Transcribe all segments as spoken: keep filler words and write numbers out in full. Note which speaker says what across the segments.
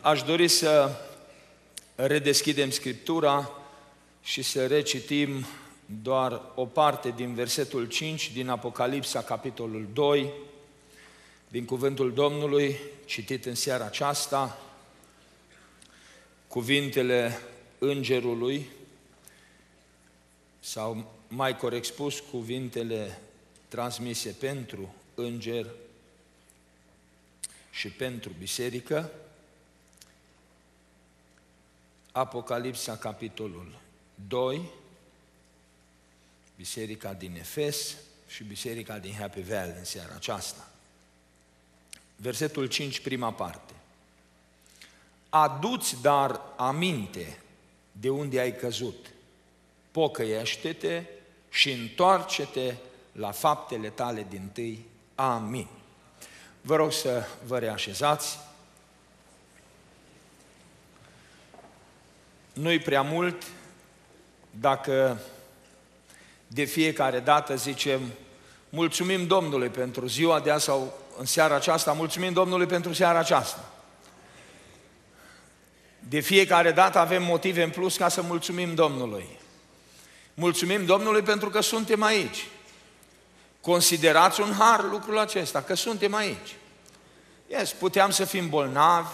Speaker 1: Aș dori să redeschidem Scriptura și să recitim doar o parte din versetul cinci din Apocalipsa, capitolul doi, din cuvântul Domnului, citit în seara aceasta, cuvintele îngerului, sau mai corect spus, cuvintele transmise pentru înger și pentru biserică. Apocalipsa, capitolul doi, biserica din Efes și biserica din Happy Valley în seara aceasta. Versetul cinci, prima parte. Adu-ți dar aminte de unde ai căzut, pocăiește-te și întoarce-te la faptele tale dintâi. Amin. Vă rog să vă reașezați. Nu-i prea mult dacă de fiecare dată zicem mulțumim Domnului pentru ziua de azi sau în seara aceasta, mulțumim Domnului pentru seara aceasta. De fiecare dată avem motive în plus ca să mulțumim Domnului. Mulțumim Domnului pentru că suntem aici. Considerați un har lucrul acesta, că suntem aici. Yes, puteam să fim bolnavi,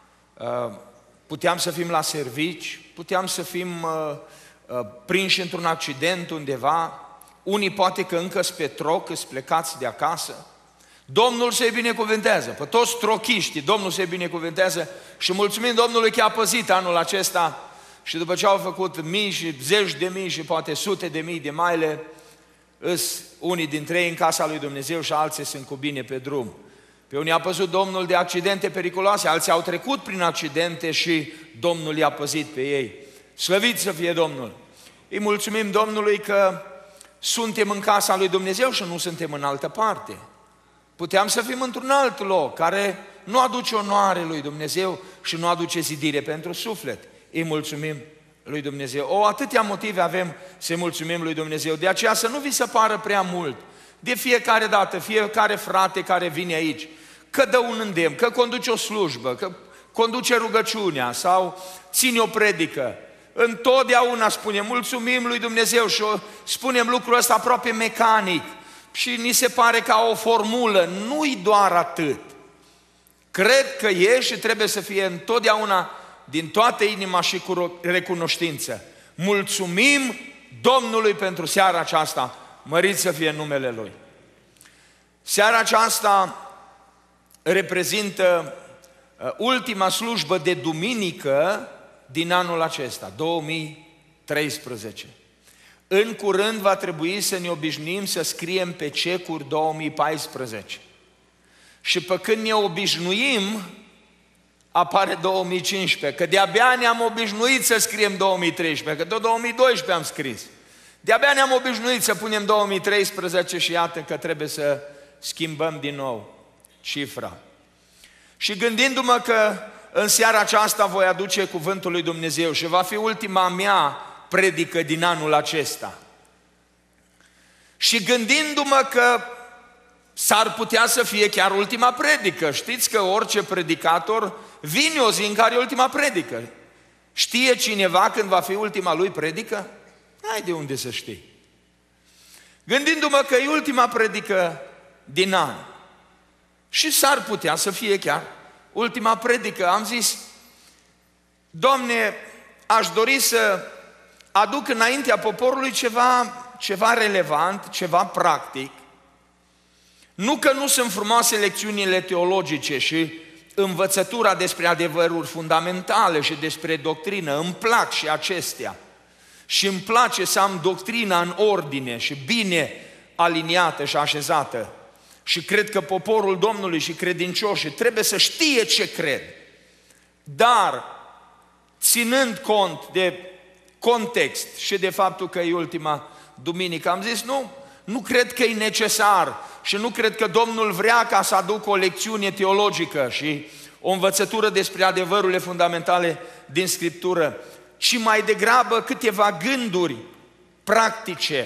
Speaker 1: puteam să fim la servici, puteam să fim prinși într-un accident undeva, unii poate că încă sunt pe troc, sunt plecați de acasă. Domnul să-i binecuvântează, pe toți trochiștii, Domnul să-i binecuvântează și mulțumim Domnului că a păzit anul acesta și după ce au făcut mii și zeci de mii și poate sute de mii de maile, îs unii dintre ei în casa lui Dumnezeu și alții sunt cu bine pe drum. Pe unii a păzit Domnul de accidente periculoase, alții au trecut prin accidente și Domnul i-a păzit pe ei. Slăvit să fie Domnul! Îi mulțumim Domnului că suntem în casa lui Dumnezeu și nu suntem în altă parte. Puteam să fim într-un alt loc care nu aduce onoare lui Dumnezeu și nu aduce zidire pentru suflet. Îi mulțumim lui Dumnezeu. O, atâtea motive avem să mulțumim lui Dumnezeu. De aceea să nu vi se pară prea mult. De fiecare dată, fiecare frate care vine aici, că dă un îndemn, că conduce o slujbă, că conduce rugăciunea sau ține o predică, întotdeauna spunem mulțumim lui Dumnezeu și spunem lucrul ăsta aproape mecanic și ni se pare ca o formulă. Nu-i doar atât. Cred că e și trebuie să fie întotdeauna din toată inima și cu recunoștință. Mulțumim Domnului pentru seara aceasta, mărit să fie numele Lui. Seara aceasta reprezintă ultima slujbă de duminică din anul acesta, două mii treisprezece. În curând va trebui să ne obișnuim să scriem pe cecuri două mii paisprezece. Și pe când ne obișnuim, apare două mii cincisprezece, că de-abia ne-am obișnuit să scriem două mii treisprezece, că tot două mii doisprezece am scris. De-abia ne-am obișnuit să punem două mii treisprezece și iată că trebuie să schimbăm din nou cifra. Și gândindu-mă că în seara aceasta voi aduce cuvântul lui Dumnezeu și va fi ultima mea predică din anul acesta. Și gândindu-mă că s-ar putea să fie chiar ultima predică. Știți că orice predicator vine o zi în care e ultima predică. Știe cineva când va fi ultima lui predică? N-ai de unde să știi. Gândindu-mă că e ultima predică din an și s-ar putea să fie chiar ultima predică, am zis, Doamne, aș dori să aduc înaintea poporului ceva, ceva relevant, ceva practic. Nu că nu sunt frumoase lecțiunile teologice și învățătura despre adevăruri fundamentale și despre doctrină, îmi plac și acestea. Și îmi place să am doctrina în ordine și bine aliniată și așezată. Și cred că poporul Domnului și credincioșii trebuie să știe ce cred. Dar, ținând cont de context și de faptul că e ultima duminică, am zis nu, nu cred că e necesar și nu cred că Domnul vrea ca să aduc o lecțiune teologică și o învățătură despre adevărurile fundamentale din Scriptură, ci mai degrabă câteva gânduri practice,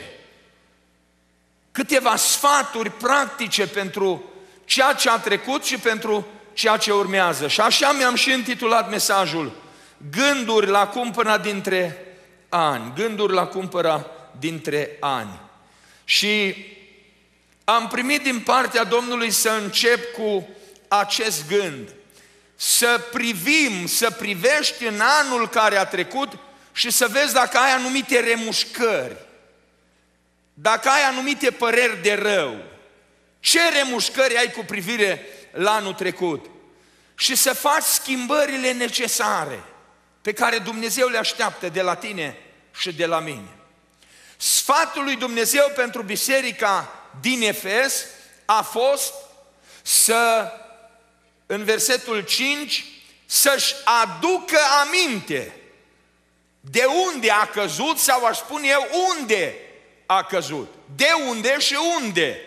Speaker 1: câteva sfaturi practice pentru ceea ce a trecut și pentru ceea ce urmează. Și așa mi-am și intitulat mesajul: Gânduri la cumpăra dintre ani. Gânduri la cumpăra dintre ani. Și am primit din partea Domnului să încep cu acest gând. Să privim, să privești în anul care a trecut și să vezi dacă ai anumite remușcări, dacă ai anumite păreri de rău. Ce remușcări ai cu privire la anul trecut? Și să faci schimbările necesare pe care Dumnezeu le așteaptă de la tine și de la mine. Sfatul lui Dumnezeu pentru biserica din Efes a fost să, în versetul cinci, să-și aducă aminte de unde a căzut, sau aș spune eu unde a căzut. De unde și unde.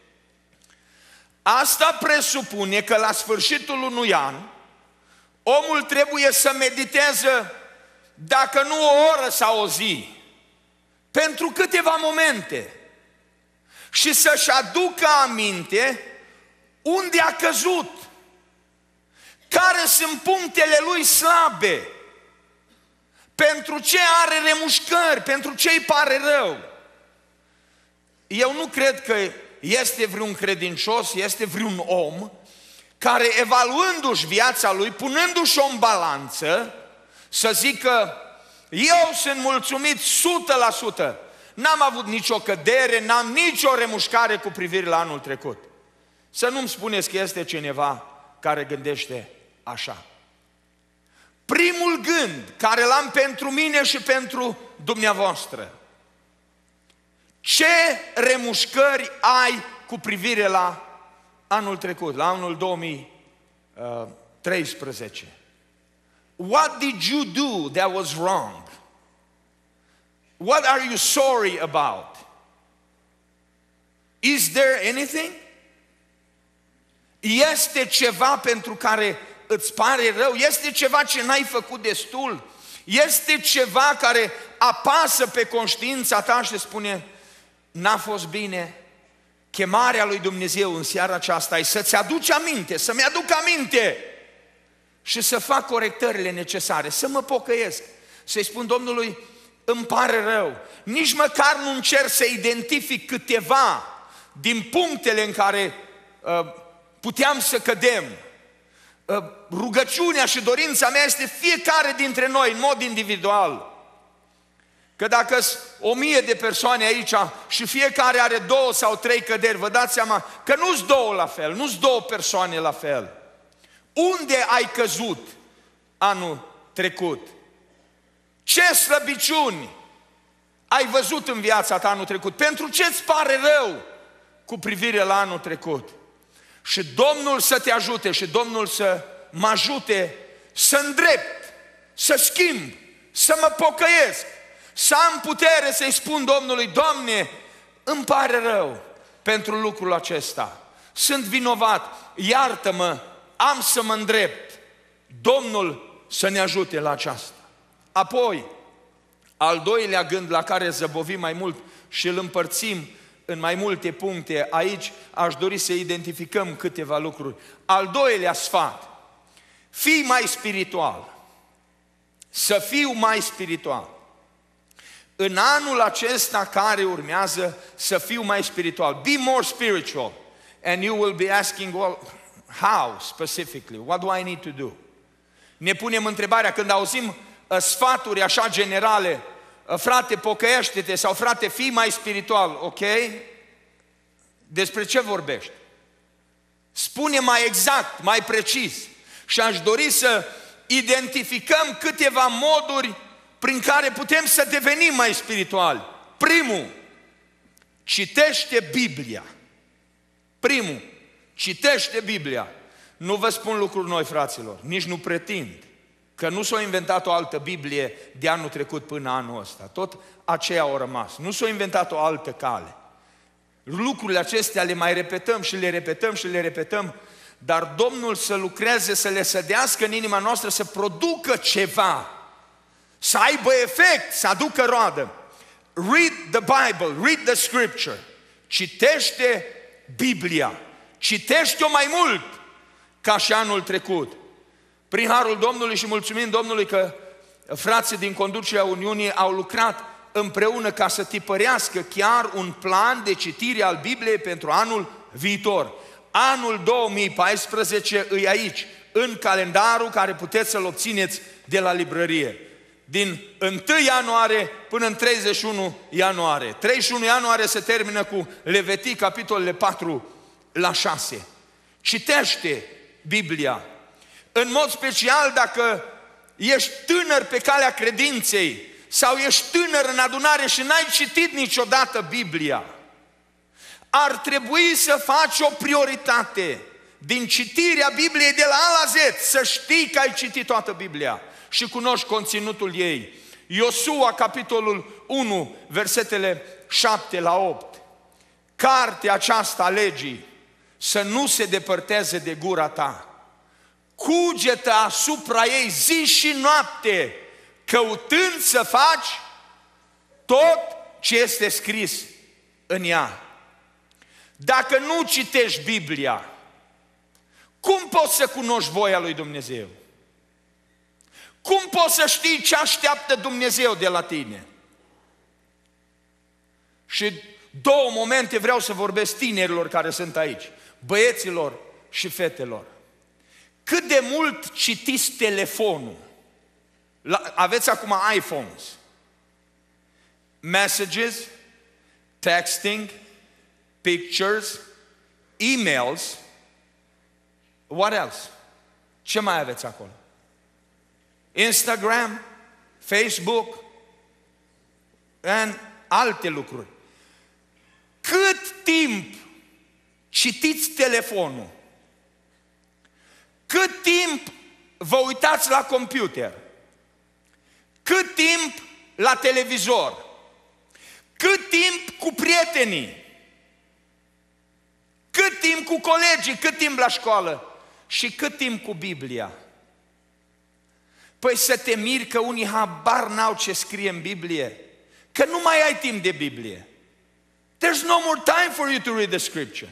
Speaker 1: Asta presupune că la sfârșitul unui an omul trebuie să mediteze, dacă nu o oră sau o zi, pentru câteva momente, și să-și aducă aminte unde a căzut, care sunt punctele lui slabe, pentru ce are remușcări, pentru ce îi pare rău. Eu nu cred că este vreun credincios, este vreun om care, evaluându-și viața lui, punându-și-o în balanță, să zică: eu sunt mulțumit o sută la sută, n-am avut nicio cădere, n-am nicio remușcare cu privire la anul trecut. Să nu-mi spuneți că este cineva care gândește așa. Primul gând care l-am pentru mine și pentru dumneavoastră: ce remușcări ai cu privire la anul trecut, la anul două mii treisprezece? What did you do that was wrong? What are you sorry about? Is there anything? Este ceva pentru care îți pare rău? Este ceva ce n-ai făcut destul? Este ceva care apasă pe conștiința ta și spune: n-a fost bine? Chemarea lui Dumnezeu în seara aceasta e să-ți aduci aminte, să-mi aduc aminte și să fac corectările necesare, să mă pocăiesc, să-i spun Domnului: îmi pare rău. Nici măcar nu încerc să identific câteva din punctele în care uh, puteam să cădem. Uh, rugăciunea și dorința mea este fiecare dintre noi, în mod individual. Că dacă sunt o mie de persoane aici și fiecare are două sau trei căderi, vă dați seama că nu sunt două la fel, nu sunt două persoane la fel. Unde ai căzut anul trecut? Ce slăbiciuni ai văzut în viața ta anul trecut? Pentru ce îți pare rău cu privire la anul trecut? Și Domnul să te ajute și Domnul să mă ajute să îndrept, să schimb, să mă pocăiesc, să am putere să-i spun Domnului: Doamne, îmi pare rău pentru lucrul acesta, sunt vinovat, iartă-mă, am să mă îndrept. Domnul să ne ajute la aceasta. Apoi, al doilea gând la care zăbovim mai mult și îl împărțim în mai multe puncte, aici aș dori să identificăm câteva lucruri. Al doilea sfat: fii mai spiritual. Să fiu mai spiritual. În anul acesta care urmează, să fiu mai spiritual. Be more spiritual. And you will be asking, well, how specifically? What do I need to do? Ne punem întrebarea când auzim uh, sfaturi așa generale: uh, frate, pocăiește-te, sau frate, fii mai spiritual, ok? Despre ce vorbești? Spune mai exact, mai precis. Și aș dori să identificăm câteva moduri prin care putem să devenim mai spirituali. Primul, citește Biblia. Primul, citește Biblia. Nu vă spun lucruri noi, fraților, nici nu pretind că nu s-a inventat o altă Biblie de anul trecut până anul ăsta. Tot aceea au rămas. Nu s-a inventat o altă cale. Lucrurile acestea le mai repetăm și le repetăm și le repetăm, dar Domnul să lucreze, să le sădească în inima noastră, să producă ceva, să aibă efect, să aducă roadă. Read the Bible, read the Scripture. Citește Biblia. Citește-o mai mult, ca și anul trecut. Prin harul Domnului și mulțumim Domnului că frații din conducerea Uniunii au lucrat împreună ca să tipărească chiar un plan de citire al Bibliei pentru anul viitor. Anul două mii paisprezece e aici, în calendarul care puteți să-l obțineți de la librărie. Din întâi ianuarie până în treizeci și unu ianuarie. treizeci și unu ianuarie se termină cu Levitic, capitolele patru la șase. Citește Biblia. În mod special dacă ești tânăr pe calea credinței sau ești tânăr în adunare și n-ai citit niciodată Biblia, ar trebui să faci o prioritate din citirea Bibliei de la A la Z, să știi că ai citit toată Biblia și cunoști conținutul ei. Iosua, capitolul unu, versetele șapte la opt. Cartea aceasta a legii să nu se depărteze de gura ta. Cugetă asupra ei zi și noapte, căutând să faci tot ce este scris în ea. Dacă nu citești Biblia, cum poți să cunoști voia lui Dumnezeu? Cum poți să știi ce așteaptă Dumnezeu de la tine? Și două momente vreau să vorbesc tinerilor care sunt aici, băieților și fetelor. Cât de mult citiți telefonul? Aveți acum iPhones. Messages, texting, pictures, emails. What else? Ce mai aveți acolo? Instagram, Facebook, and alte lucruri. Cât timp citiți telefonul? Cât timp vă uitați la computer? Cât timp la televizor? Cât timp cu prietenii? Cât timp cu colegii? Cât timp la școală? Și cât timp cu Biblia? Păi să te miri că unii habar n-au ce scrie în Biblie, că nu mai ai timp de Biblie. There's no more time for you to read the scripture.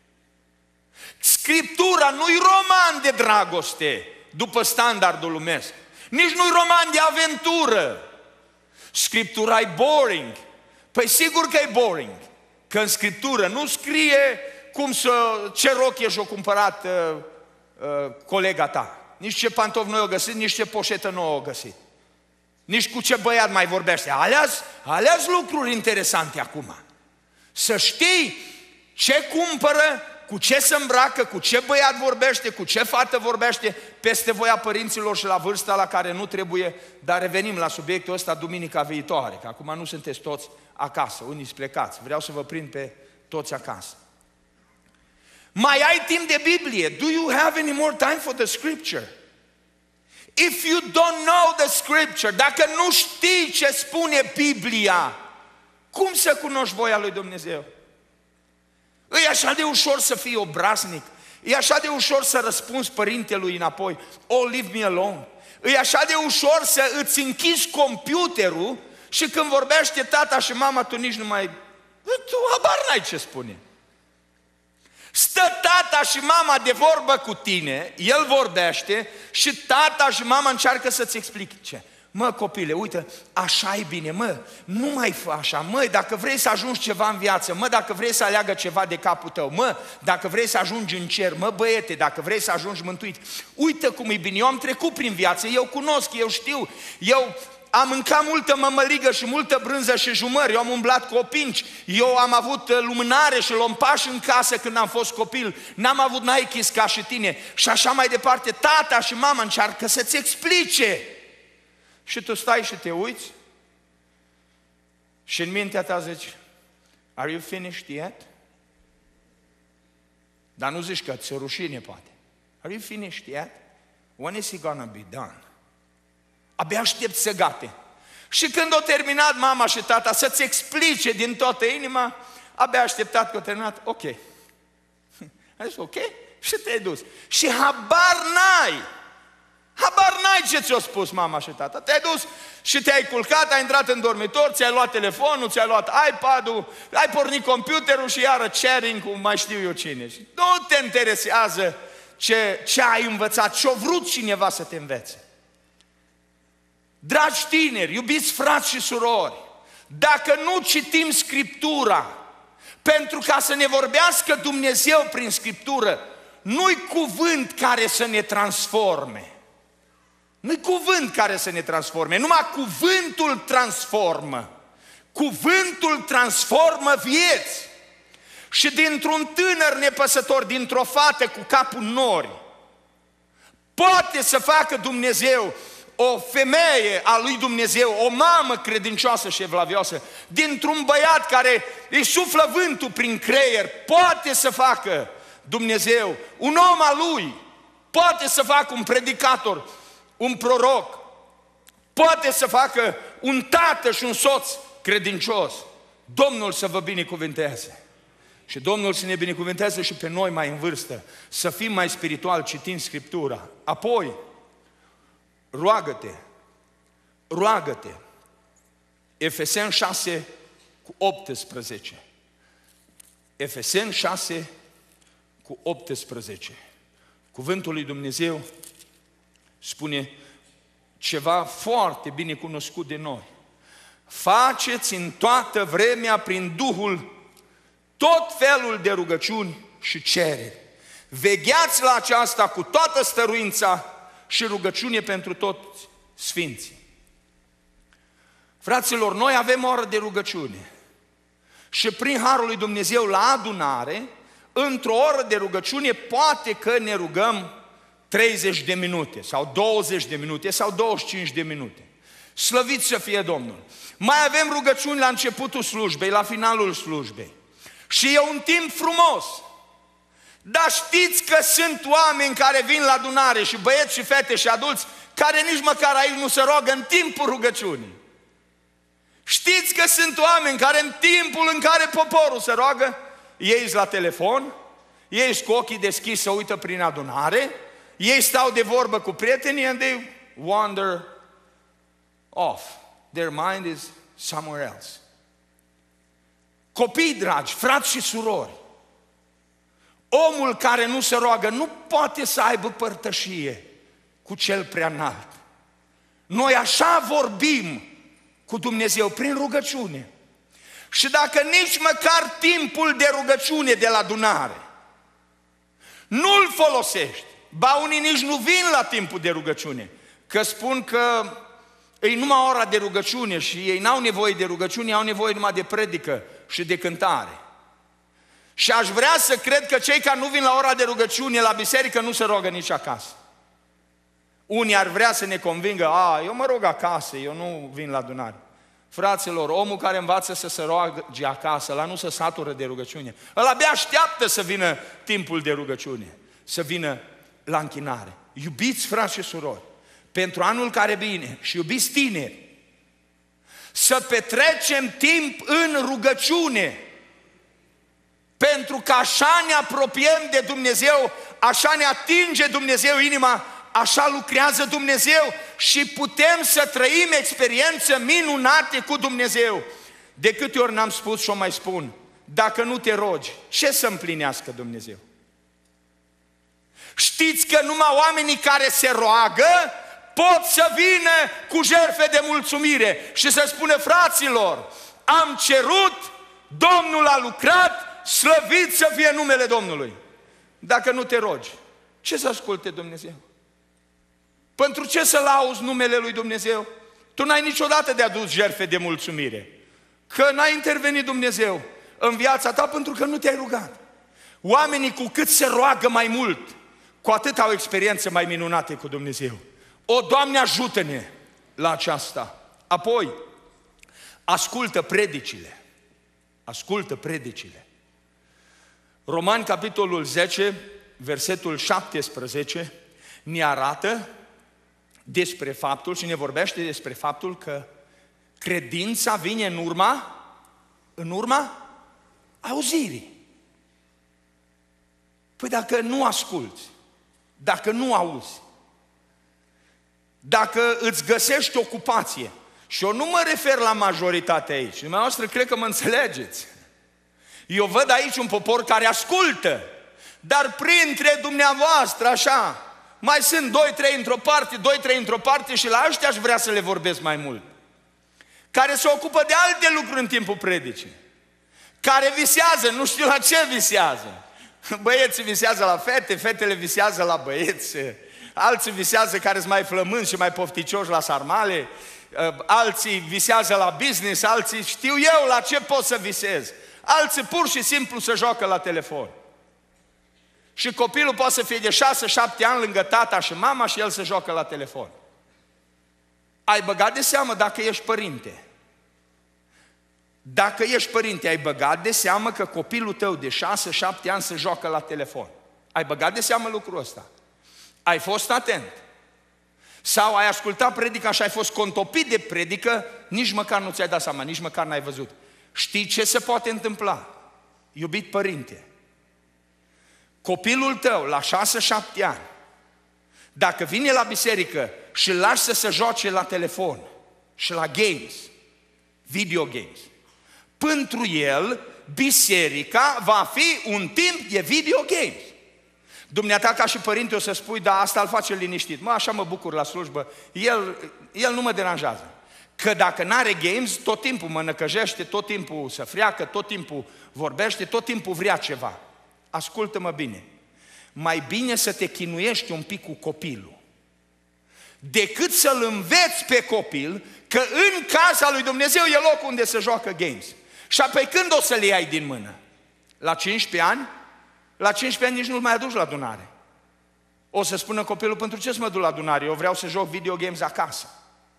Speaker 1: Scriptura nu-i roman de dragoste după standardul lumesc. Nici nu-i roman de aventură. Scriptura e boring. Păi sigur că e boring, că în Scriptură nu scrie cum să, ce rochie și-o cumpărat uh, uh, colega ta. Nici ce pantofi noi au găsit, nici ce poșetă nouă au găsit. Nici cu ce băiat mai vorbește. Alea-s, alea-s lucruri interesante acum. Să știi ce cumpără, cu ce se îmbracă, cu ce băiat vorbește, cu ce fată vorbește, peste voia părinților și la vârsta la care nu trebuie, dar revenim la subiectul ăsta duminica viitoare, că acum nu sunteți toți acasă, unii sunt plecați, vreau să vă prind pe toți acasă. Mai ai timp de Biblie? Do you have any more time for the Scripture? If you don't know the Scripture, dacă nu știi ce spune Biblia, cum să cunoști voia lui Dumnezeu? E așa de ușor să fii obraznic, e așa de ușor să răspunzi părintelui înapoi, oh, leave me alone. E așa de ușor să îți închizi computerul și când vorbește tata și mama, tu nici nu mai... Tu habar n-ai ce spune. Stă tata și mama de vorbă cu tine, el vorbește și tata și mama încearcă să-ți explice. Mă, copile, uite, așa e bine, mă, nu mai fă așa, măi, dacă vrei să ajungi ceva în viață, mă, dacă vrei să aleagă ceva de capul tău, mă, dacă vrei să ajungi în cer, mă, băiete, dacă vrei să ajungi mântuit, uite cum e bine, eu am trecut prin viață, eu cunosc, eu știu, eu am mâncat multă mămăligă și multă brânză și jumări, eu am umblat cu opinci, eu am avut lumânare și lompaș în casă când am fost copil, n-am avut Nike ca și tine și așa mai departe. Tata și mama încearcă să-ți explice și tu stai și te uiți și în mintea ta zici, are you finished yet? Dar nu zici că ți-e rușine poate. Are you finished yet? When is he gonna be done? Abia aștept să gate. Și când au terminat mama și tata să-ți explice din toată inima, abia așteptat că au terminat, ok. Ai zis, ok? Și te-ai dus. Și habar n-ai. Habar n-ai ce ți-a spus mama și tata. Te-ai dus și te-ai culcat, ai intrat în dormitor, ți-ai luat telefonul, ți-ai luat iPad-ul, ai pornit computerul și iară chatting cu mai știu eu cine. Și nu te interesează ce, ce ai învățat, ce-a vrut cineva să te învețe. Dragi tineri, iubiți frați și surori, dacă nu citim Scriptura, pentru ca să ne vorbească Dumnezeu prin Scriptură, nu-i cuvânt care să ne transforme. Nu-i cuvânt care să ne transforme, numai cuvântul transformă. Cuvântul transformă vieți. Și dintr-un tânăr nepăsător, dintr-o fată cu capul în nori, poate să facă Dumnezeu o femeie a lui Dumnezeu, o mamă credincioasă și evlavioasă, dintr-un băiat care îi suflă vântul prin creier, poate să facă Dumnezeu un om al lui, poate să facă un predicator, un proroc, poate să facă un tată și un soț credincios. Domnul să vă binecuvânteze. Și Domnul să ne binecuvânteze și pe noi mai în vârstă, să fim mai spiritual citind Scriptura. Apoi, roagă-te, roagă-te. Efeseni șase cu optsprezece. Efeseni șase cu optsprezece. Cuvântul lui Dumnezeu spune ceva foarte bine cunoscut de noi. Faceți în toată vremea prin Duhul tot felul de rugăciuni și cereri. Vegheați la aceasta cu toată stăruința și rugăciune pentru toți sfinții. Fraților, noi avem o oră de rugăciune și prin harul lui Dumnezeu la adunare, într-o oră de rugăciune, poate că ne rugăm treizeci de minute sau douăzeci de minute sau douăzeci și cinci de minute. Slăvit să fie Domnul! Mai avem rugăciuni la începutul slujbei, la finalul slujbei. Și e un timp frumos. Dar știți că sunt oameni care vin la adunare și băieți și fete și adulți care nici măcar aici nu se roagă în timpul rugăciunii. Știți că sunt oameni care în timpul în care poporul se roagă, ei la telefon, ei cu ochii deschiși să uită prin adunare, ei stau de vorbă cu prietenii and they wander off. Their mind is somewhere else. Copii dragi, frați și surori, omul care nu se roagă nu poate să aibă părtășie cu cel preanalt. Noi așa vorbim cu Dumnezeu, prin rugăciune. Și dacă nici măcar timpul de rugăciune de la adunare nu-l folosești, ba unii nici nu vin la timpul de rugăciune, că spun că e numai ora de rugăciune și ei n-au nevoie de rugăciune, au nevoie numai de predică și de cântare. Și aș vrea să cred că cei care nu vin la ora de rugăciune la biserică nu se roagă nici acasă. Unii ar vrea să ne convingă, a, eu mă rog acasă, eu nu vin la adunare. Fraților, omul care învață să se roage acasă, ăla nu se satură de rugăciune. Ăla abia așteaptă să vină timpul de rugăciune, să vină la închinare. Iubiți frați și surori, pentru anul care vine și iubiți tineri, să petrecem timp în rugăciune, pentru că așa ne apropiem de Dumnezeu, așa ne atinge Dumnezeu inima, așa lucrează Dumnezeu și putem să trăim experiențe minunate cu Dumnezeu. De câte ori n-am spus și o mai spun, dacă nu te rogi, ce să împlinească Dumnezeu? Știți că numai oamenii care se roagă pot să vină cu jertfe de mulțumire și să spună, fraților, am cerut, Domnul a lucrat, slăvit să fie numele Domnului. Dacă nu te rogi, ce să asculte Dumnezeu? Pentru ce să lauzi numele lui Dumnezeu? Tu n-ai niciodată de adus jertfe de mulțumire, că n-a intervenit Dumnezeu în viața ta pentru că nu te-ai rugat. Oamenii cu cât se roagă mai mult, cu atât au experiențe mai minunate cu Dumnezeu. O, Doamne, ajută-ne la aceasta. Apoi, ascultă predicile. Ascultă predicile. Romani, capitolul zece, versetul șaptesprezece, ne arată despre faptul și ne vorbește despre faptul că credința vine în urma, în urma auzirii. Păi dacă nu asculți, dacă nu auzi, dacă îți găsești ocupație, și eu nu mă refer la majoritate aici, dumneavoastră cred că mă înțelegeți. Eu văd aici un popor care ascultă, Dar printre dumneavoastră, așa, mai sunt doi, trei într-o parte, doi, trei într-o parte și la ăștia aș vrea să le vorbesc mai mult. Care se ocupă de alte lucruri în timpul predicii. Care visează, nu știu la ce visează. Băieții visează la fete, fetele visează la băieți, alții visează care sunt mai flămânzi și mai pofticioși la sarmale, alții visează la business, alții știu eu la ce pot să visez. Alții pur și simplu se joacă la telefon. Și copilul poate să fie de șase șapte ani lângă tata și mama și el se joacă la telefon. Ai băgat de seamă dacă ești părinte. Dacă ești părinte, ai băgat de seamă că copilul tău de șase șapte ani se joacă la telefon. Ai băgat de seamă lucrul ăsta. Ai fost atent. Sau ai ascultat predica și ai fost contopit de predică, nici măcar nu ți-ai dat seama, nici măcar n-ai văzut. Știi ce se poate întâmpla? Iubit părinte, copilul tău la șase șapte ani, dacă vine la biserică și îl lași să se joace la telefon și la games, video games, pentru el, biserica va fi un timp de video games. Dumneata ca și părinte o să spui, da, asta îl face liniștit. Mă, așa mă bucur la slujbă, el, el nu mă deranjează. Că dacă n-are games, tot timpul mă năcăjește, tot timpul se freacă, tot timpul vorbește, tot timpul vrea ceva. Ascultă-mă bine, mai bine să te chinuiești un pic cu copilul, decât să-l înveți pe copil că în casa lui Dumnezeu e locul unde se joacă games. Și apoi când o să le iai din mână? La cincisprezece ani? La cincisprezece ani nici nu-l mai aduci la adunare. O să spună copilul, pentru ce să mă duc la adunare? Eu vreau să joc video games acasă.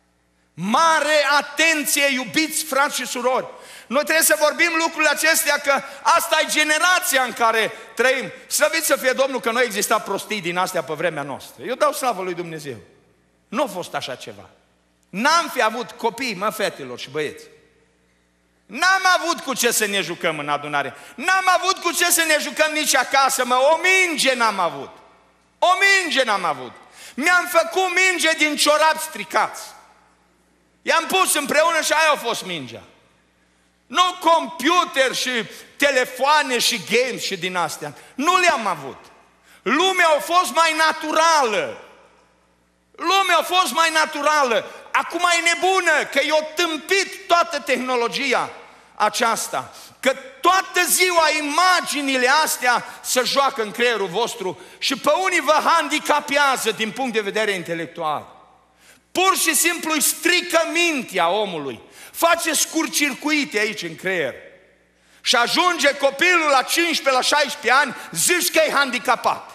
Speaker 1: Mare atenție, iubiți frați și surori! Noi trebuie să vorbim lucrurile acestea, că asta e generația în care trăim. Slăvit să fie Domnul că nu exista prostii din astea pe vremea noastră. Eu dau slavă lui Dumnezeu. Nu a fost așa ceva. N-am fi avut copii, mă, fetelor și băieți. N-am avut cu ce să ne jucăm în adunare. N-am avut cu ce să ne jucăm nici acasă, mă. O minge n-am avut. O minge n-am avut. Mi-am făcut minge din ciorapi stricați. I-am pus împreună și aia a fost mingea. Nu computer și telefoane și games și din astea. Nu le-am avut. Lumea a fost mai naturală. Lumea a fost mai naturală. Acum e nebună, că i-a tâmpit toată tehnologia aceasta. Că toată ziua imaginile astea se joacă în creierul vostru și pe unii vă handicapează din punct de vedere intelectual. Pur și simplu îi strică mintea omului. Face scurt-circuite aici în creier. Și ajunge copilul la cincisprezece, la șaisprezece ani, zici că e handicapat.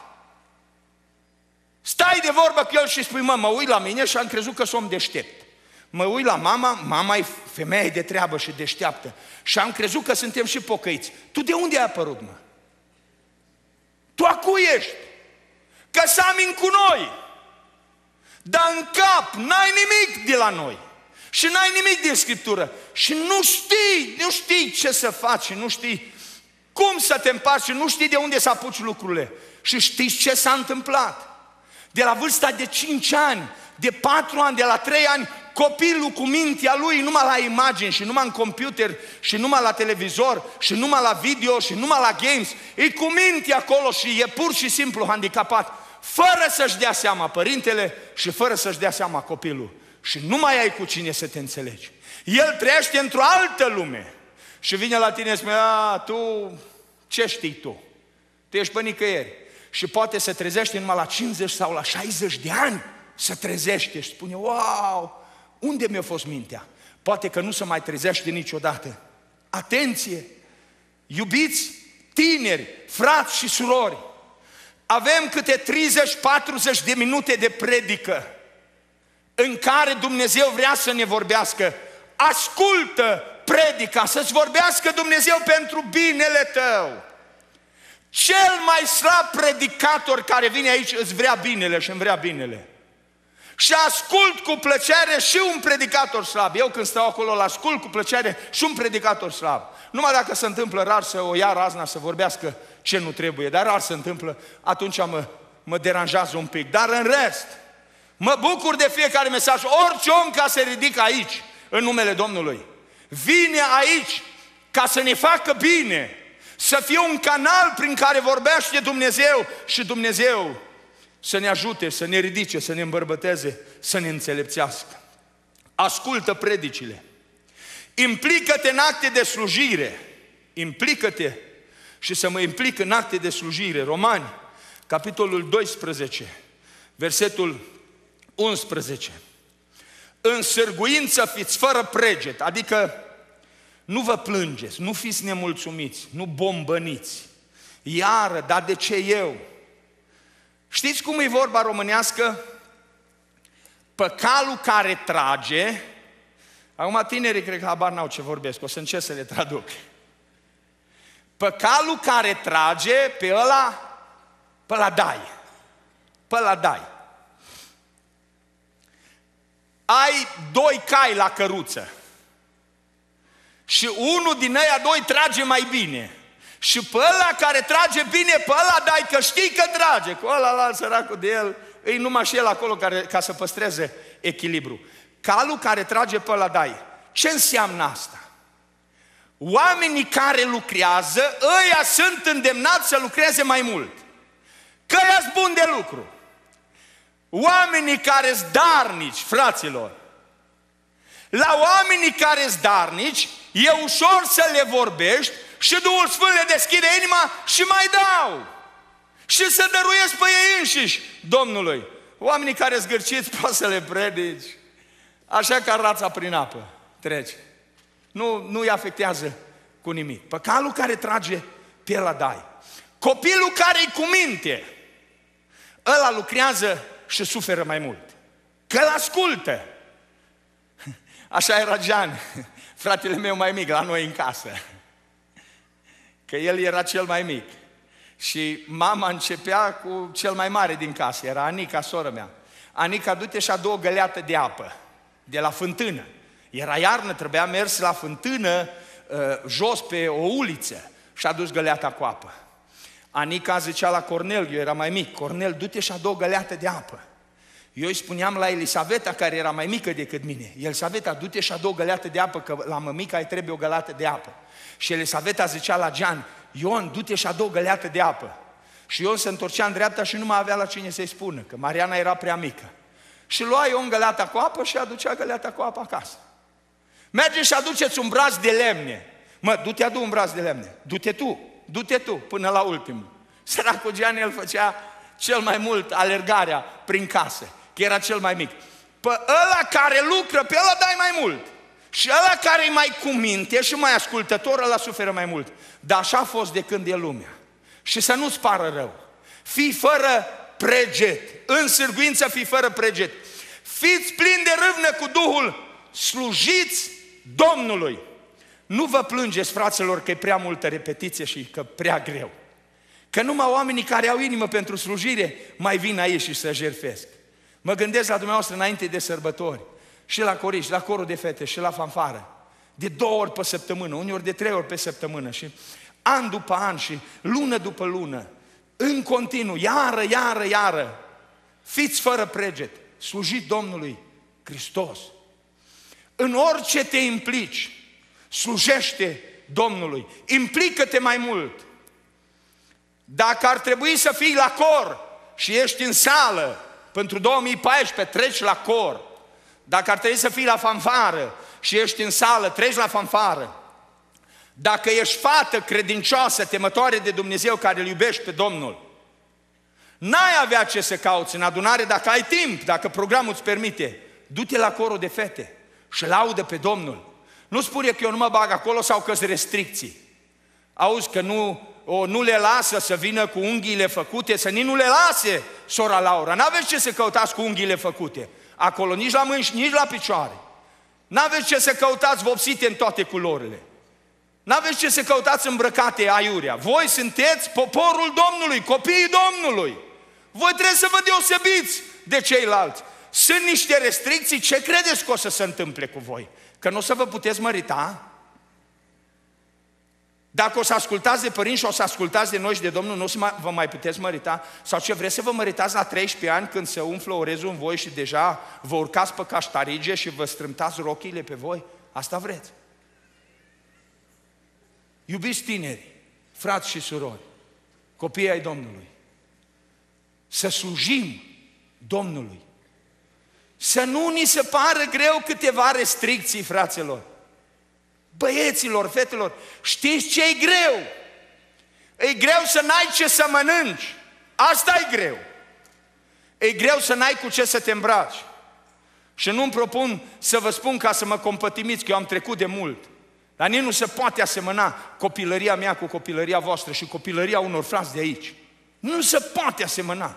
Speaker 1: Stai de vorbă cu el și spui, mă, mă uit la mine și am crezut că sunt deștept. Mă uit la mama, mama e femeie de treabă și deșteaptă. Și am crezut că suntem și pocăiți. Tu de unde ai apărut, mă? Tu a cui ești? Că s-amin cu noi. Dar în cap n-ai nimic de la noi. Și n-ai nimic din Scriptură. Și nu știi, nu știi ce să faci, nu știi cum să te împarți, nu știi de unde să apuci lucrurile. Și știți ce s-a întâmplat? De la vârsta de cinci ani, de patru ani, de la trei ani, copilul cu mintea lui numai la imagini și numai în computer și numai la televizor și numai la video și numai la games, e cu mintea acolo și e pur și simplu handicapat, fără să-și dea seama părintele și fără să-și dea seama copilul. Și nu mai ai cu cine să te înțelegi. El trăiește într-o altă lume și vine la tine și spune, a, tu, ce știi tu? Tu ești pe nicăieri. Și poate să trezește numai la cincizeci sau la șaizeci de ani, să trezește și spune, wow, unde mi-a fost mintea? Poate că nu se mai trezește niciodată. Atenție! Iubiți tineri, frați și surori, avem câte treizeci patruzeci de minute de predică în care Dumnezeu vrea să ne vorbească. Ascultă predica, să-ți vorbească Dumnezeu pentru binele tău. Cel mai slab predicator care vine aici îți vrea binele și îmi vrea binele. Și ascult cu plăcere și un predicator slab. Eu când stau acolo, îl ascult cu plăcere și un predicator slab. Numai dacă se întâmplă rar să o ia razna să vorbească ce nu trebuie, dar rar se întâmplă, atunci mă, mă deranjează un pic. Dar în rest, mă bucur de fiecare mesaj. Orice om ca se ridică aici, în numele Domnului, vine aici ca să ne facă bine, să fie un canal prin care vorbește Dumnezeu și Dumnezeu să ne ajute, să ne ridice, să ne îmbărbăteze, să ne înțelepțească. Ascultă predicile. Implică-te în acte de slujire. Implică-te și să mă implic în acte de slujire. Romani, capitolul doisprezece, versetul unsprezece. În sârguință fiți fără preget, adică nu vă plângeți, nu fiți nemulțumiți, nu bombăniți. Iară, dar de ce eu? Știți cum e vorba românească? Pe calul care trage, acum tinerii cred că habar n-au ce vorbesc, o să încerc să le traduc. Pe calul care trage, pe ăla, pe ăla dai, pe ăla dai. Ai doi cai la căruță și unul din ăia doi trage mai bine. Și pe ăla care trage bine, pe ăla dai, că știi că trage. Cu ăla la săracul de el, îi numai și el acolo care, ca să păstreze echilibru. Calul care trage pe ăla dai. Ce înseamnă asta? Oamenii care lucrează, ăia sunt îndemnați să lucreze mai mult. Că ăia-s bun de lucru. Oamenii care-s darnici, fraților, la oamenii care-s darnici, e ușor să le vorbești și Duhul Sfânt le deschide inima și mai dau. Și să dăruiesc pe ei înșiși Domnului. Oamenii care zgârciți poți să le predici, așa ca rața prin apă, trece. Nu, nu îi afectează cu nimic. Pe calul care trage, pe ăla dai. Copilul care-i cu minte, ăla lucrează și suferă mai mult. Că îl ascultă. Așa era Jean, fratele meu mai mic, la noi în casă. Că el era cel mai mic. Și mama începea cu cel mai mare din casă, era Anica, sora mea. Anica, du-te și adu o găleată de apă, de la fântână. Era iarnă, trebuia mers la fântână, jos pe o uliță și a dus găleata cu apă. Anica zicea la Cornel, eu era mai mic, Cornel, du-te și adu o găleată de apă. Eu îi spuneam la Elisaveta, care era mai mică decât mine, Elisaveta, du-te și adu o găleată de apă, că la mămica îi trebuie o găleată de apă. Și Elisaveta zicea la Jean, Ion, du-te și adu o găleată de apă. Și Ion se întorcea în dreapta și nu mai avea la cine să-i spună, că Mariana era prea mică. Și lua Ion găleata cu apă și aducea găleata cu apă acasă. Merge și aduceți un braț de lemne. Mă, du-te adu un braț de lemne. Du-te tu, du-te tu, până la ultimul. Săracul Jean, el făcea cel mai mult alergarea prin casă, că era cel mai mic. Pe ăla care lucră, pe ăla dai mai mult. Și ăla care e mai cu minte și mai ascultător, ăla suferă mai mult. Dar așa a fost de când e lumea. Și să nu-ți pară rău. Fii fără preget. În sârguință fii fără preget. Fiți plini de râvnă cu Duhul. Slujiți Domnului. Nu vă plângeți, fraților, că e prea multă repetiție și că prea greu. Că numai oamenii care au inimă pentru slujire mai vin aici și să jertfesc. Mă gândesc la dumneavoastră înainte de sărbători. Și la coriști, la corul de fete și la fanfară. De două ori pe săptămână, uneori de trei ori pe săptămână. Și an după an și lună după lună. În continuu, iară, iară, iară. Fiți fără preget. Slujiți Domnului Hristos. În orice te implici, slujește Domnului. Implică-te mai mult. Dacă ar trebui să fii la cor și ești în sală pentru două mii paisprezece, treci la cor. Dacă ar trebui să fii la fanfară și ești în sală, treci la fanfară. Dacă ești fată credincioasă, temătoare de Dumnezeu, care îl iubești pe Domnul, n-ai avea ce să cauți în adunare dacă ai timp, dacă programul îți permite. Du-te la corul de fete și laudă pe Domnul. Nu spune că eu nu mă bag acolo sau că sunt restricții. Auzi că nu, o, nu le lasă să vină cu unghiile făcute, să nici nu le lase sora Laura. N-aveți ce să căutați cu unghiile făcute acolo, nici la mâini, nici la picioare. N-aveți ce să căutați vopsite în toate culorile. N-aveți ce să căutați îmbrăcate aiurea. Voi sunteți poporul Domnului, copiii Domnului. Voi trebuie să vă deosebiți de ceilalți. Sunt niște restricții, ce credeți că o să se întâmple cu voi? Că nu o să vă puteți mărita? Dacă o să ascultați de părinți și o să ascultați de noi și de Domnul, nu o să vă mai puteți mărita? Sau ce, vreți să vă măritați la treisprezece ani când se umflă orezul în voi și deja vă urcați pe caștarige și vă strâmtați rochile pe voi? Asta vreți? Iubiți tineri, frați și surori, copii ai Domnului, să slujim Domnului. Să nu ni se pară greu câteva restricții, fraților. Băieților, fetelor, știți ce e greu? E greu să n-ai ce să mănânci. Asta e greu. E greu să n-ai cu ce să te îmbraci. Și nu-mi propun să vă spun ca să mă compătimiți, că eu am trecut de mult. Dar nici nu se poate asemăna copilăria mea cu copilăria voastră și copilăria unor frați de aici. Nu se poate asemăna.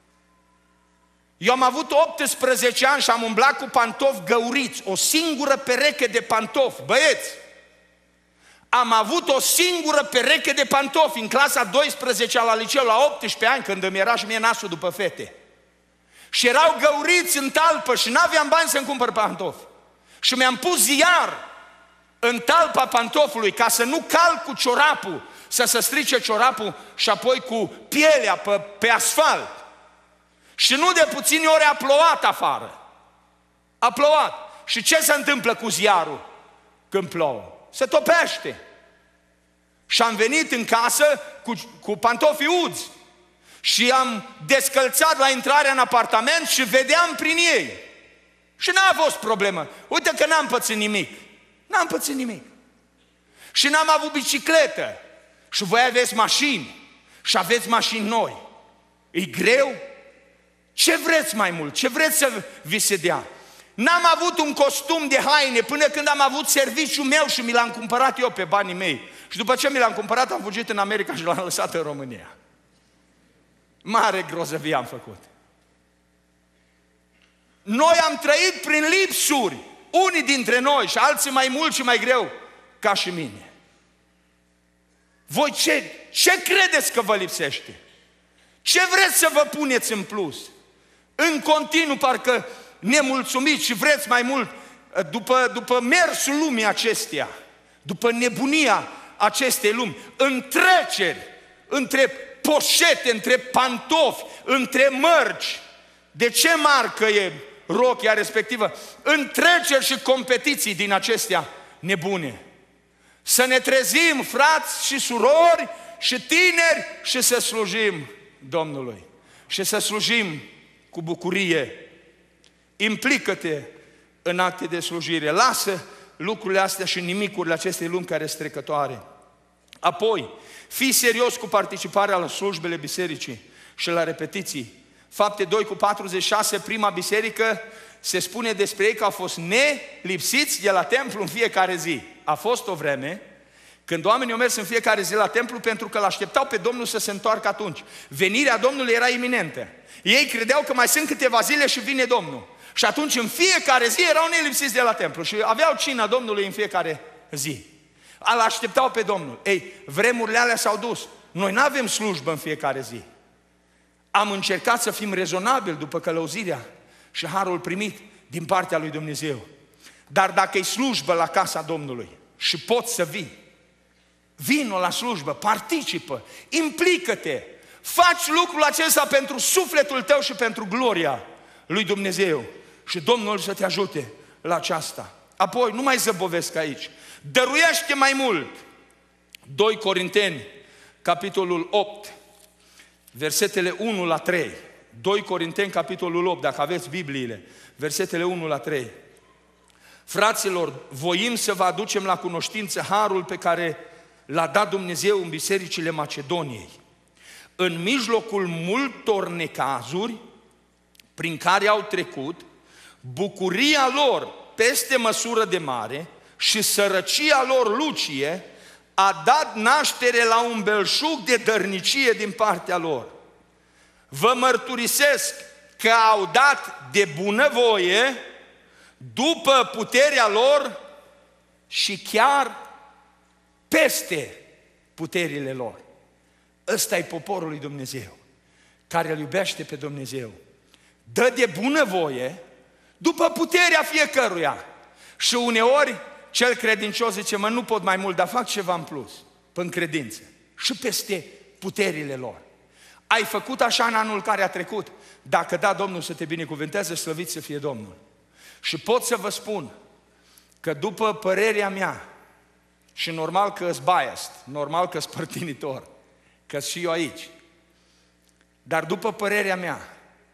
Speaker 1: Eu am avut optsprezece ani și am umblat cu pantofi găuriți, o singură pereche de pantofi, băieți. Am avut o singură pereche de pantofi în clasa a douăsprezecea la liceu, la optsprezece ani, când îmi era și mie nasul după fete. Și erau găuriți în talpă și n-aveam bani să-mi cumpăr pantofi. Și mi-am pus ziar în talpa pantofului ca să nu calc cu ciorapul, să se strice ciorapul și apoi cu pielea pe, pe asfalt. Și nu de puține ori a plouat afară. A plouat. Și ce se întâmplă cu ziarul când plouă? Se topește. Și am venit în casă cu, cu pantofii udzi. Și am descălțat la intrarea în apartament și vedeam prin ei. Și n-a fost problemă. Uite că n-am pățit nimic. N-am pățit nimic. Și n-am avut bicicletă. Și voi aveți mașini. Și aveți mașini noi. E greu? Ce vreți mai mult? Ce vreți să vi se dea? N-am avut un costum de haine până când am avut serviciul meu și mi l-am cumpărat eu pe banii mei. Și după ce mi l-am cumpărat, am fugit în America și l-am lăsat în România. Mare grozăvie am făcut. Noi am trăit prin lipsuri, unii dintre noi și alții mai mult și mai greu, ca și mine. Voi ce, ce credeți că vă lipsește? Ce vreți să vă puneți în plus? În continuu parcă nemulțumiți și vreți mai mult după, după mersul lumii acesteia, după nebunia acestei lumi, întreceri între poșete, între pantofi, între mărci. De ce marcă e rochia respectivă? Întreceri și competiții din acestea nebune. Să ne trezim, frați și surori și tineri, și să slujim Domnului. Și să slujim cu bucurie. Implică-te în acte de slujire. Lasă lucrurile astea și nimicurile acestei lumi care sunt trecătoare. Apoi, fii serios cu participarea la slujbele bisericii și la repetiții. Fapte doi cu patruzeci și șase, prima biserică, se spune despre ei că au fost nelipsiți de la templu în fiecare zi. A fost o vreme când oamenii au mers în fiecare zi la templu pentru că l-așteptau pe Domnul să se întoarcă atunci. Venirea Domnului era iminentă. Ei credeau că mai sunt câteva zile și vine Domnul. Și atunci în fiecare zi erau nelipsiți de la templu și aveau cina Domnului în fiecare zi. Îl așteptau pe Domnul. Ei, vremurile alea s-au dus. Noi nu avem slujbă în fiecare zi. Am încercat să fim rezonabili după călăuzirea și harul primit din partea lui Dumnezeu. Dar dacă e slujbă la casa Domnului și poți să vii, vino la slujbă, participă, implică-te, faci lucrul acesta pentru sufletul tău și pentru gloria lui Dumnezeu. Și Domnul să te ajute la aceasta. Apoi, nu mai zăbovesc aici, dăruiește mai mult. doi Corinteni, capitolul opt, versetele unu la trei. doi Corinteni, capitolul opt, dacă aveți Bibliile, versetele unu la trei. Fraților, voim să vă aducem la cunoștință harul pe care l-a dat Dumnezeu în bisericile Macedoniei. În mijlocul multor necazuri prin care au trecut, bucuria lor peste măsură de mare și sărăcia lor lucie a dat naștere la un belșug de dărnicie din partea lor. Vă mărturisesc că au dat de bunăvoie după puterea lor și chiar peste puterile lor. Ăsta e poporul lui Dumnezeu, care îl iubește pe Dumnezeu. Dă de bunăvoie după puterea fiecăruia. Și uneori cel credincios zice, mă, nu pot mai mult, dar fac ceva în plus, în credință. Și peste puterile lor. Ai făcut așa în anul care a trecut? Dacă da, Domnul să te binecuvânteze, slăvit să fie Domnul. Și pot să vă spun că după părerea mea Și normal că sunt biased, normal că sunt părtinitor, că și eu aici. Dar după părerea mea,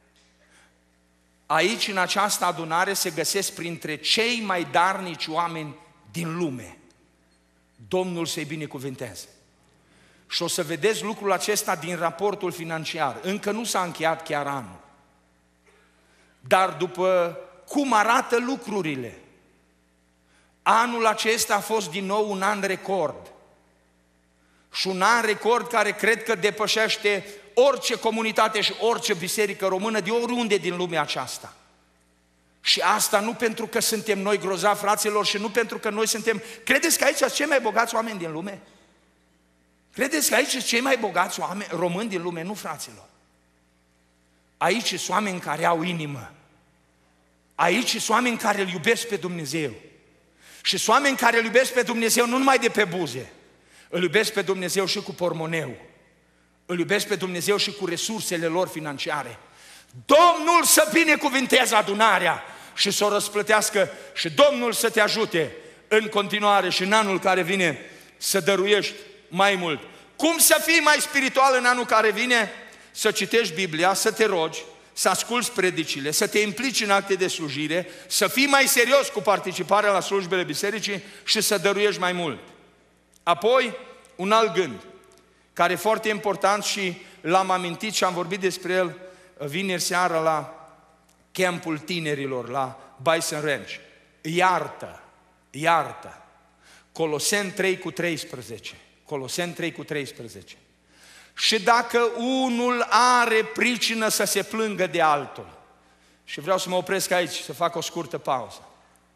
Speaker 1: aici, în această adunare, se găsesc printre cei mai darnici oameni din lume. Domnul să-i binecuvânteze. Și o să vedeți lucrul acesta din raportul financiar. Încă nu s-a încheiat chiar anul. Dar după cum arată lucrurile, anul acesta a fost din nou un an record. Și un an record care cred că depășește orice comunitate și orice biserică română de oriunde din lumea aceasta. Și asta nu pentru că suntem noi grozavi, fraților, și nu pentru că noi suntem... Credeți că aici sunt cei mai bogați oameni din lume? Credeți că aici sunt cei mai bogați oameni români din lume? Nu, fraților. Aici sunt oameni care au inimă. Aici sunt oameni care îl iubesc pe Dumnezeu. Și sunt oameni care îl iubesc pe Dumnezeu nu numai de pe buze. Îl iubesc pe Dumnezeu și cu pormoneu. Îl iubesc pe Dumnezeu și cu resursele lor financiare. Domnul să binecuvinteze adunarea și să o răsplătească și Domnul să te ajute în continuare și în anul care vine să dăruiești mai mult. Cum să fii mai spiritual în anul care vine? Să citești Biblia, să te rogi, să asculți predicile, să te implici în acte de slujire, să fii mai serios cu participarea la slujbele bisericii și să dăruiești mai mult. Apoi, un alt gând, care e foarte important și l-am amintit și am vorbit despre el vineri seara la campul tinerilor, la Bison Ranch. Iartă, iartă. Coloseni trei cu treisprezece. Coloseni trei cu treisprezece. Și dacă unul are pricină să se plângă de altul, și vreau să mă opresc aici, să fac o scurtă pauză.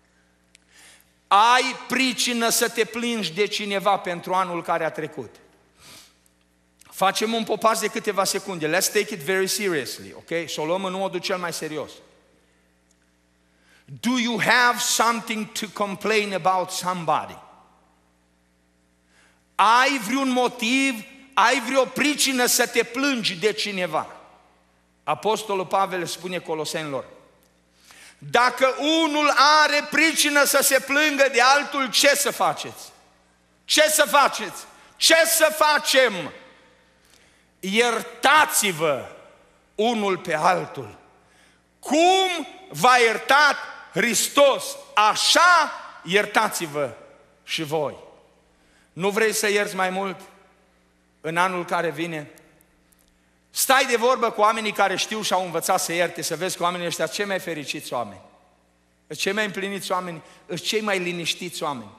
Speaker 1: Ai pricină să te plângi de cineva pentru anul care a trecut. Facem un popas de câteva secunde. Let's take it very seriously, ok? Să o luăm în modul cel mai serios. Do you have something to complain about somebody? Ai vreun motiv, ai vreo pricină să te plângi de cineva? Apostolul Pavel spune Colosenilor: dacă unul are pricină să se plângă de altul, ce să faceți? Ce să faceți? Ce să facem? Iertați-vă unul pe altul. Cum v-a iertat Hristos, așa iertați-vă și voi. Nu vrei să ierți mai mult în anul care vine? Stai de vorbă cu oamenii care știu și au învățat să ierte, să vezi că oamenii ăștia cei mai fericiți oameni, cei mai împliniți oameni, cei mai liniștiți oameni.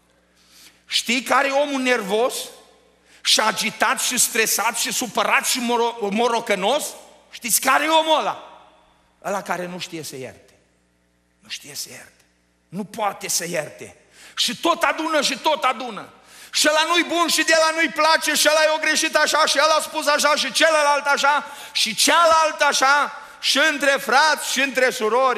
Speaker 1: Știi care e omul nervos și agitat și stresat și supărat și moro- morocănos? Știți care e omul ăla? Ăla care nu știe să ierte. Nu știe să ierte. Nu poate să ierte. Și tot adună și tot adună. Și ăla nu-i bun și de ăla nu-i place și ăla e-o greșit așa și ăla a spus așa și celălalt așa și cealalt așa și între frați și între surori.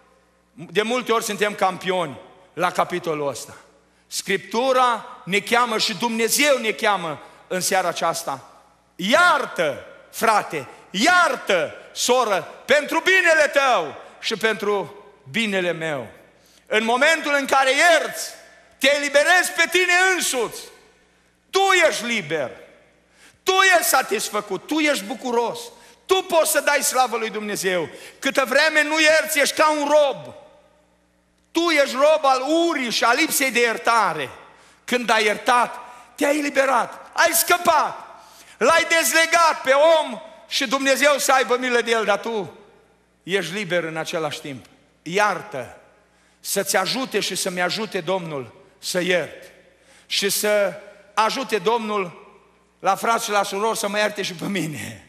Speaker 1: De multe ori suntem campioni la capitolul ăsta. Scriptura ne cheamă și Dumnezeu ne cheamă în seara aceasta. Iartă, frate, iartă, soră, pentru binele tău și pentru binele meu. În momentul în care ierți, te eliberezi pe tine însuți. Tu ești liber. Tu ești satisfăcut. Tu ești bucuros. Tu poți să dai slavă lui Dumnezeu. Câtă vreme nu ierți, ești ca un rob. Tu ești rob al urii și a lipsei de iertare. Când ai iertat, te-ai eliberat. Ai scăpat. L-ai dezlegat pe om și Dumnezeu să aibă milă de el, dar tu ești liber în același timp. Iartă. Să-ți ajute și să-mi ajute Domnul să iert. Și să ajute Domnul la frați și la surori să mă ierte și pe mine.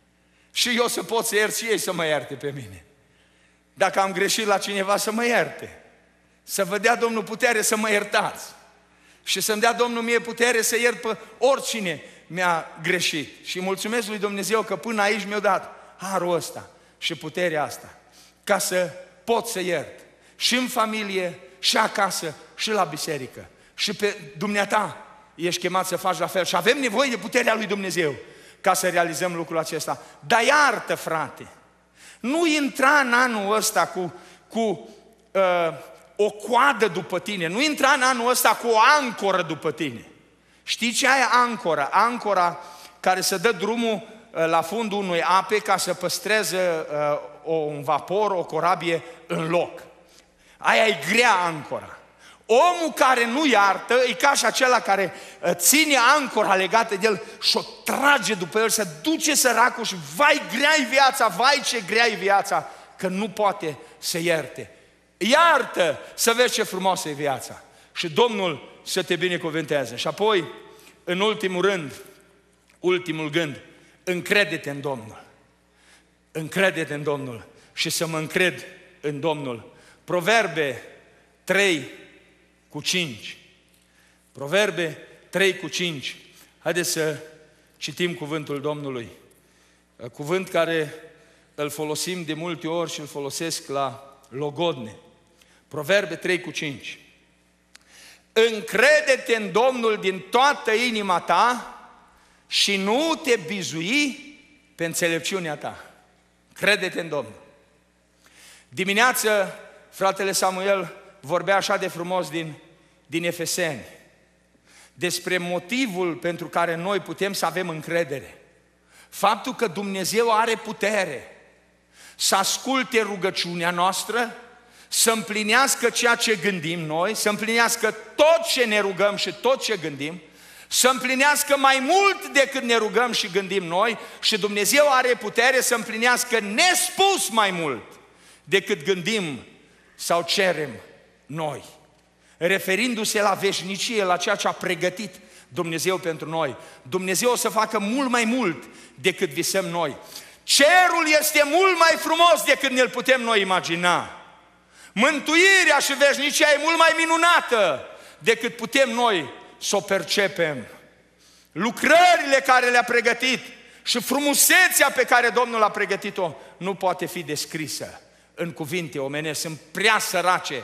Speaker 1: Și eu să pot să iert și ei să mă ierte pe mine. Dacă am greșit la cineva, să mă ierte. Să vă dea Domnul putere să mă iertați. Și să-mi dea Domnul mie putere să iert pe oricine mi-a greșit. Și mulțumesc lui Dumnezeu că până aici mi-a dat harul ăsta și puterea asta. Ca să pot să iert. Și în familie, și acasă, și la biserică. Și pe dumneata ești chemat să faci la fel. Și avem nevoie de puterea lui Dumnezeu ca să realizăm lucrul acesta. Dar iartă, frate! Nu intra în anul ăsta cu, cu uh, o coadă după tine, nu intra în anul ăsta cu o ancoră după tine. Știi ce e ancora? Ancora care să dă drumul la fundul unui ape ca să păstreze un vapor, o corabie în loc. Aia e grea ancora. Omul care nu iartă e ca și acela care ține ancora legată de el și o trage după el, să duce săracul și vai grea-i viața, vai ce grea-i viața, că nu poate să ierte. Iartă să vezi ce frumoasă e viața și Domnul să te binecuvânteze. Și apoi, în ultimul rând, ultimul gând, încrede-te în Domnul. Încrede-te în Domnul și să mă încred în Domnul. Proverbe trei cu cinci. Proverbe trei cu cinci. Haideți să citim cuvântul Domnului. Cuvânt care îl folosim de multe ori și îl folosesc la logodne. Proverbe trei cu cinci. Încrede-te în Domnul din toată inima ta și nu te bizui pe înțelepciunea ta. Crede-te în Domnul. Dimineață, fratele Samuel vorbea așa de frumos din, din Efeseni despre motivul pentru care noi putem să avem încredere. Faptul că Dumnezeu are putere să asculte rugăciunea noastră, să împlinească ceea ce gândim noi, să împlinească tot ce ne rugăm și tot ce gândim, să împlinească mai mult decât ne rugăm și gândim noi și Dumnezeu are putere să împlinească nespus mai mult decât gândim sau cerem noi. Referindu-se la veșnicie, la ceea ce a pregătit Dumnezeu pentru noi, Dumnezeu o să facă mult mai mult decât visăm noi. Cerul este mult mai frumos decât ne-l putem noi imagina. Mântuirea și veșnicia e mult mai minunată decât putem noi să o percepem. Lucrările care le-a pregătit și frumusețea pe care Domnul a pregătit-o nu poate fi descrisă în cuvinte omenești. Sunt prea sărace.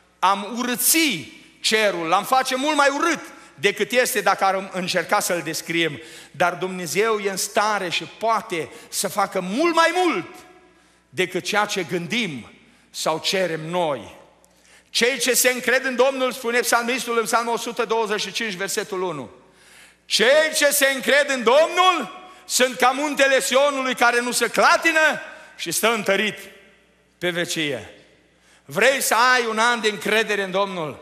Speaker 1: Am urăți cerul, l-am face mult mai urât decât este dacă ar încerca să-l descriem. Dar Dumnezeu e în stare și poate să facă mult mai mult decât ceea ce gândim sau cerem noi. Cei ce se încred în Domnul, spune psalmistul în Psalmul o sută douăzeci și cinci, versetul unu. Cei ce se încred în Domnul sunt ca muntele Sionului care nu se clatină și stă întărit pe vecie. Vrei să ai un an de încredere în Domnul?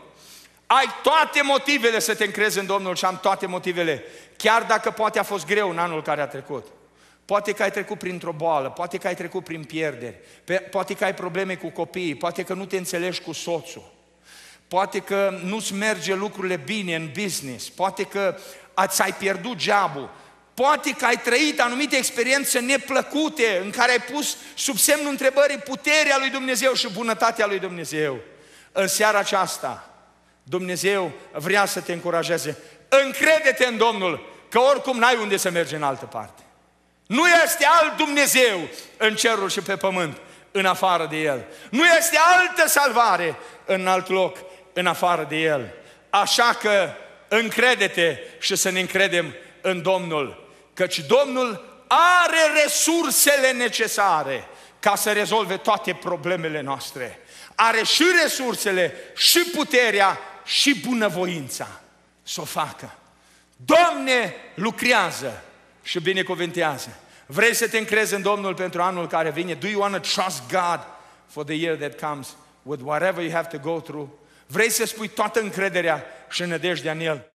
Speaker 1: Ai toate motivele să te încrezi în Domnul și am toate motivele. Chiar dacă poate a fost greu în anul care a trecut. Poate că ai trecut printr-o boală, poate că ai trecut prin pierderi, poate că ai probleme cu copiii, poate că nu te înțelegi cu soțul, poate că nu-ți merge lucrurile bine în business, poate că ți-ai pierdut job-ul, poate că ai trăit anumite experiențe neplăcute în care ai pus sub semnul întrebării puterea lui Dumnezeu și bunătatea lui Dumnezeu. În seara aceasta, Dumnezeu vrea să te încurajeze. Încrede-te în Domnul, că oricum n-ai unde să mergi în altă parte. Nu este alt Dumnezeu în cerul și pe pământ în afară de El. Nu este altă salvare în alt loc în afară de El. Așa că încrede-te și să ne încredem în Domnul, căci Domnul are resursele necesare ca să rezolve toate problemele noastre. Are și resursele, și puterea, și bunăvoința să o facă. Doamne, lucrează și binecuvântează. Vrei să te încrezi în Domnul pentru anul care vine? Do you want to trust God for the year that comes with whatever you have to go through? Vrei să spui toată încrederea și nădejdea în El?